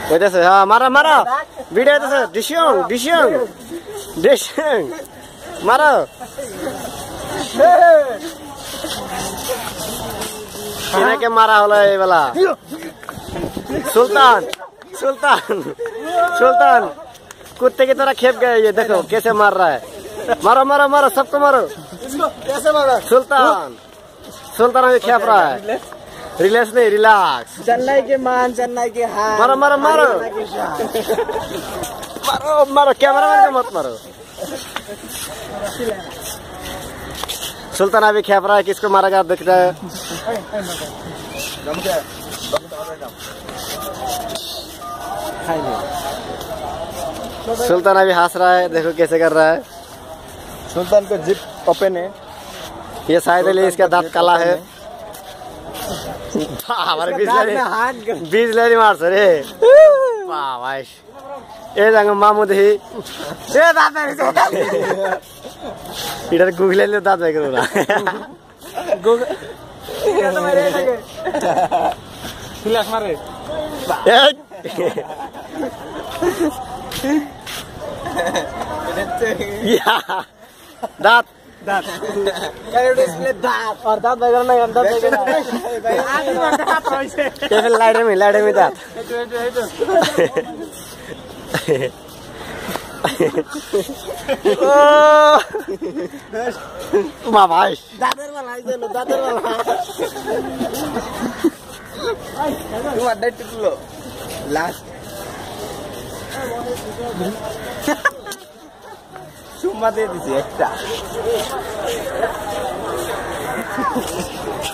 হইতেছে হ্যাঁ মারা মারা ভিডিও হইতেছে ডিশিয়ং ডিশিয়ং ডিশিয়ং মারো इनके मारा होला ये वाला सुल्तान सुल्तान सुल्तान कुत्ते की तरह खेप गए ये देखो कैसे मार रहा है मारो मारो मारो सबको मारो इसको कैसे मारा सुल्तान सुल्तान अभी खेप रहा है रिलैक्स नहीं रिलैक्स चेन्नई के मान चेन्नई के हार मारो मारो मारो मारो मारो कैमरा मैन को मत मारो सुल्तान अभी खेप रहा है किसको मारेगा देख रहा है सुल्तान अभी हंस रहा है देखो कैसे कर रहा है सुल्तान को जिप ओपन है ये शायद इसका दांत काला है हमारे बीज ले मार सरे वाह भाई ये जंग मामू दही ये दांत इधर गूगल ले दांत करो ना गूगल फ्लैश मारे दांत दांत इसमें दांत और दांत वगैरह नहीं दांत कैसे लाइट में दांत मामाश दादर वाला तुम अड्डा टिकलो लास्ट चुम्मा दे दीजिए एक